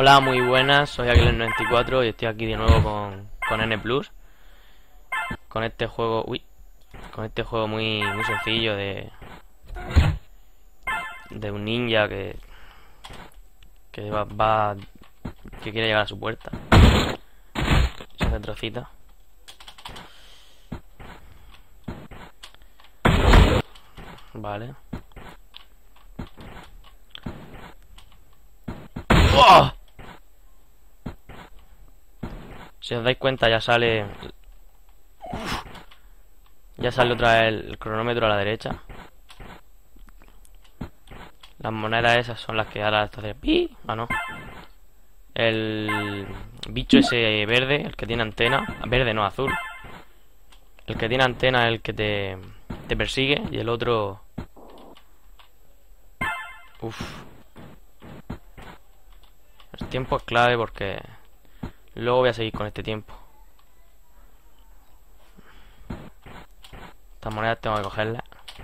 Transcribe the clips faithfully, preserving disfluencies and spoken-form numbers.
Hola, muy buenas, soy Aquiles noventa y cuatro y estoy aquí de nuevo con, con N plus. Con este juego, uy, con este juego muy, muy sencillo de de un ninja que que va, va que quiere llegar a su puerta. Se hace trocita. Vale. ¡Oh! Si os dais cuenta ya sale Ya sale otra vez el, el cronómetro a la derecha. Las monedas esas son las que ahora esto hace pi. Ah, no. El bicho ese verde, el que tiene antena. Verde, no, azul. El que tiene antena es el que te, te persigue. Y el otro... Uf. El tiempo es clave porque luego voy a seguir con este tiempo. Estas monedas tengo que cogerlas.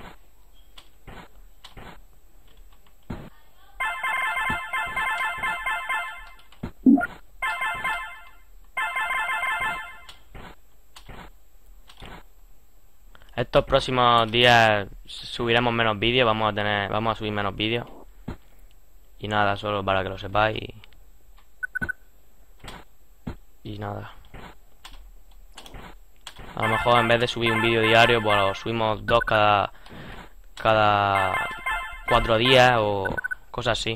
Estos próximos días subiremos menos vídeos, vamos a tener, vamos a subir menos vídeos. Y nada, solo para que lo sepáis. Y, y nada. A lo mejor en vez de subir un vídeo diario, pues lo subimos dos cada cada cuatro días o cosas así.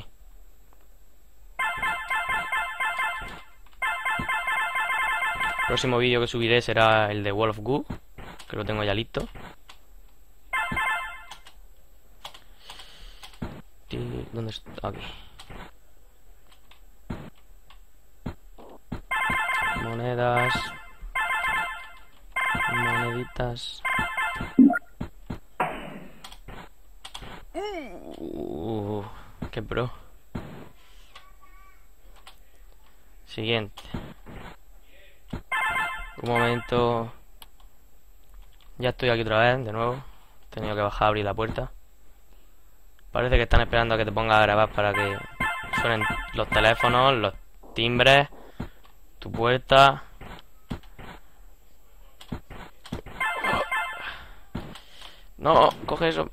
El próximo vídeo que subiré será el de Wall of Goo, que lo tengo ya listo. ¿Dónde está? Aquí. Monedas. Moneditas. Uh, qué pro. Siguiente. Un momento. Ya estoy aquí otra vez, de nuevo. He tenido que bajar a abrir la puerta. Parece que están esperando a que te pongas a grabar para que suenen los teléfonos, los timbres, tu puerta. No, coge eso.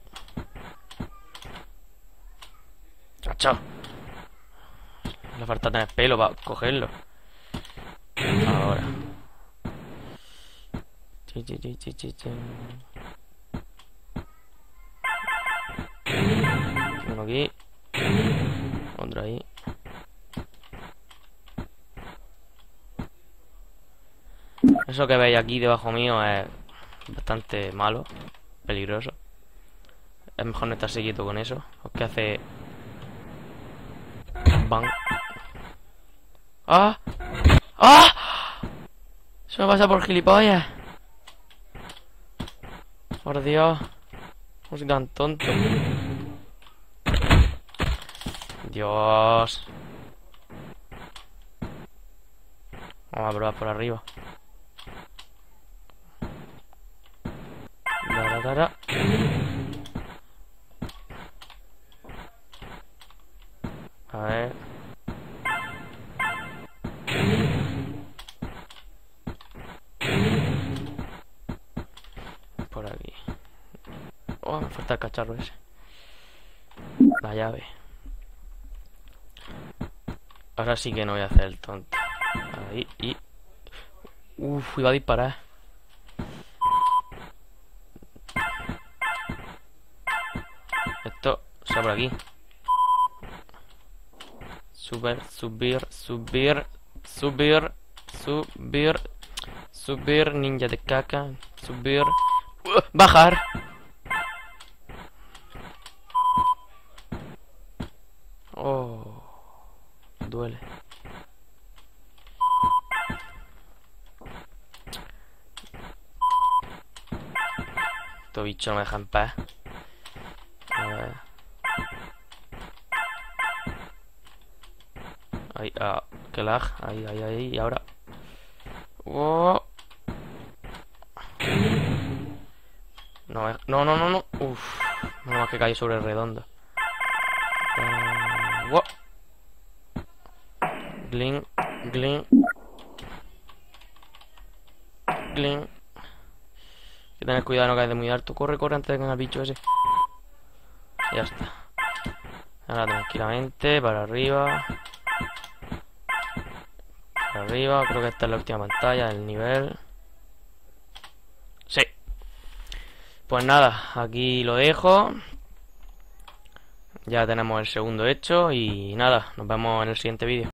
Chacho. Le falta tener pelo para cogerlo. Ahora. Chi, chi, chi, chi, chi, chi. Uno aquí. Otro ahí. Eso que veis aquí debajo mío es bastante malo, peligroso. Es mejor no estar quieto con eso. Porque hace... Bang. ¡Ah! ¡Ah! Eso me pasa por gilipollas. Por Dios. No soy tan tonto. Dios. Vamos a probar por arriba. Da, da, da. A ver. Por aquí. Oh, me falta el cacharro ese. La llave. Ahora sí que no voy a hacer el tonto. Ahí y... Uf, iba a disparar. Esto está por aquí. Subir, subir, subir, subir, subir, subir, ninja de caca, subir, uh, bajar. Oh, duele. Este bicho no me deja en paz. A ver. Ahí, ah, que lag, ahí, ahí, ahí, y ahora. Oh. No, no, no, no, no. Uff, no más que caí sobre el redondo. Uh, wow. Glin, glin. Glin. Hay que tener cuidado, no caes de muy alto. Corre, corre antes de que venga el bicho ese. Ya está. Ahora tranquilamente, para arriba. Para arriba, creo que esta es la última pantalla del nivel. Sí. Pues nada, aquí lo dejo. Ya tenemos el segundo hecho y nada, nos vemos en el siguiente vídeo.